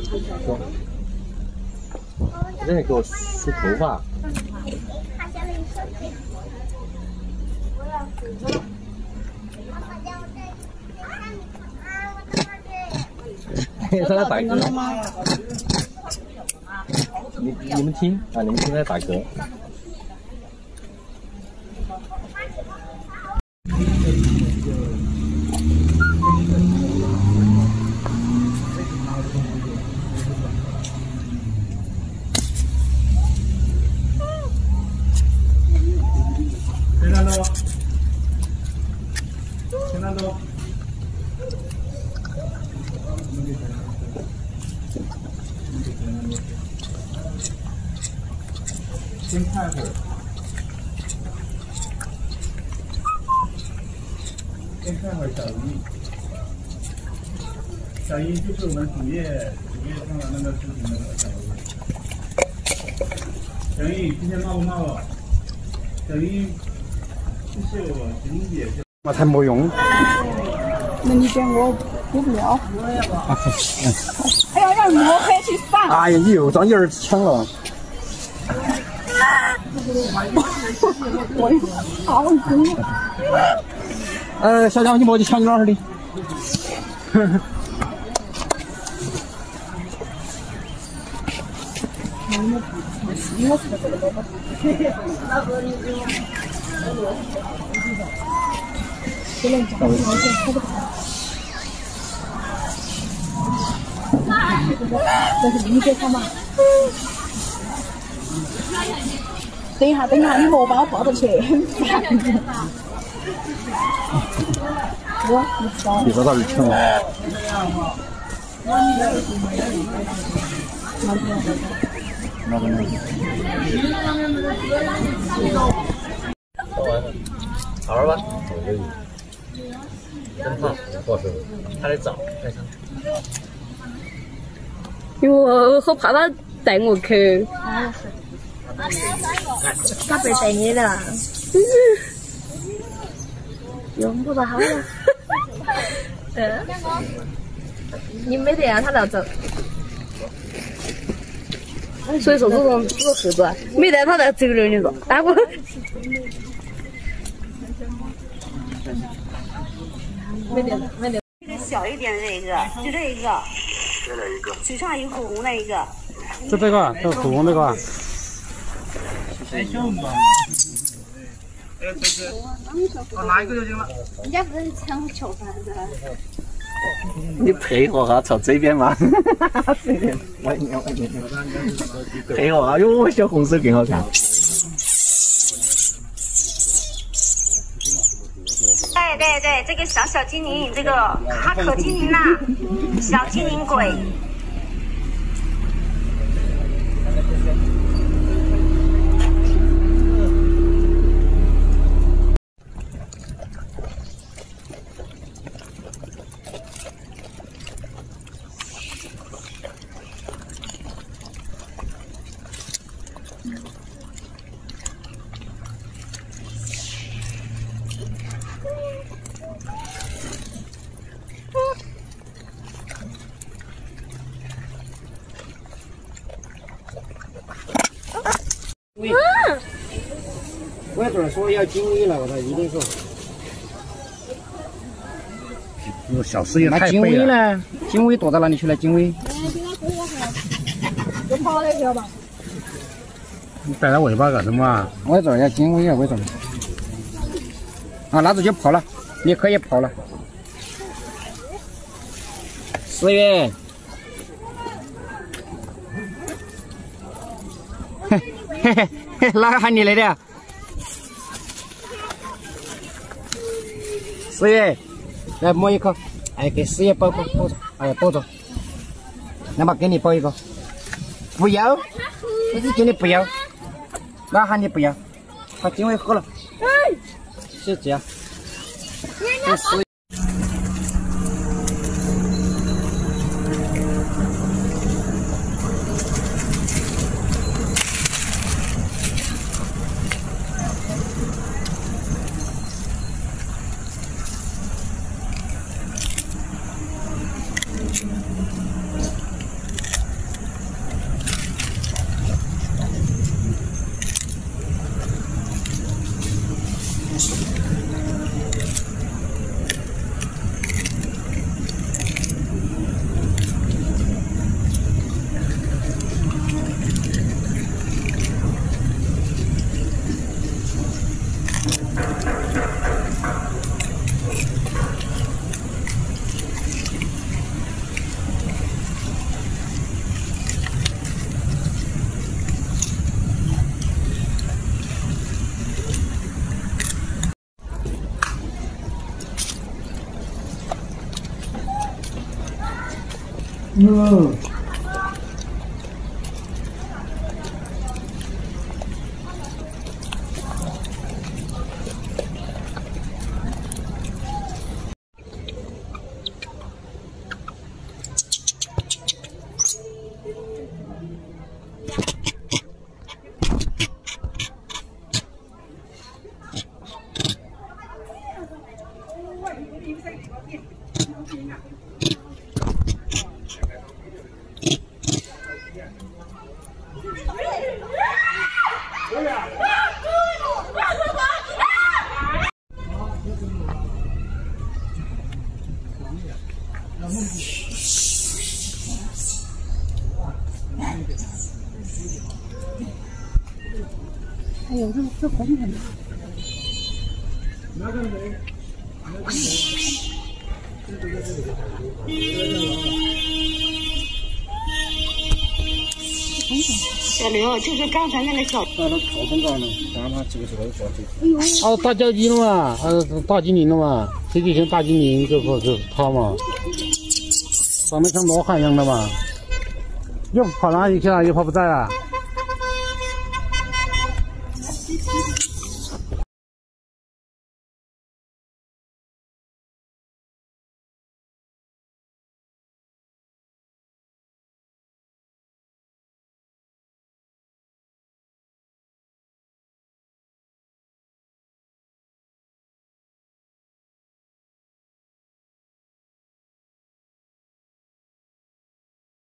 这人给我梳头发。他在打嗝。你们听啊，你们听他在打嗝。 谁拿走？谁拿走？先看会儿，先看会儿小一。小一就是我们主页上的那个视频的那个小一。小一今天闹不闹了？小一就是我经济。 我才没用。 那你讲我补不了。哎呀，让摸黑去上。 哎呀，你又让人抢了。 我好苦。 小强，你摸去抢你哪儿的？ 这是理解他嘛？等一下，你莫把我抱着去。 你说到底抢了。那个。 好玩吧？真胖，不好吃，还得找太长。 因为我好怕他带我去。 他不带你了。用不着好了。 你没得让他拿走。所以说这种是子，没得他在走了，你说，哎我。没得。 这个小一点的这个，就这一个。再来一个。水上有口红的一个。 就这个，这口红这个。 太小嘛。拿一个就行了。 人家不是抢我炒饭的。 你配合下朝这边嘛，这边，我配合下，哟，小红色更好看。 对，这个小精灵，这个卡可精灵呐，小精灵鬼。 我这儿说要经纬了，我这一定说。 有小事也那经纬呢？经纬躲到哪里去了？经纬？ 就跑了去吧。 你带它尾巴干什么啊？我这儿要经纬啊，为什么？啊，那就去跑了，你可以跑了。4月。嘿嘿嘿，哪个喊你来的？4月，来摸一口，哎，给4月抱着，哎，抱着，那么给你抱一个，不要，我是叫你不要，哪喊你不要？把经纬喝了，是这样，这哟。 哎呦，这红很大。 小刘，就是刚才那个小。 那草丛干了，让他这个小鸡。 大叫鸡了嘛，大精灵了嘛，这就像大精灵，就是他嘛，长得像老汉一样的嘛，又跑哪里去了？又跑不在了。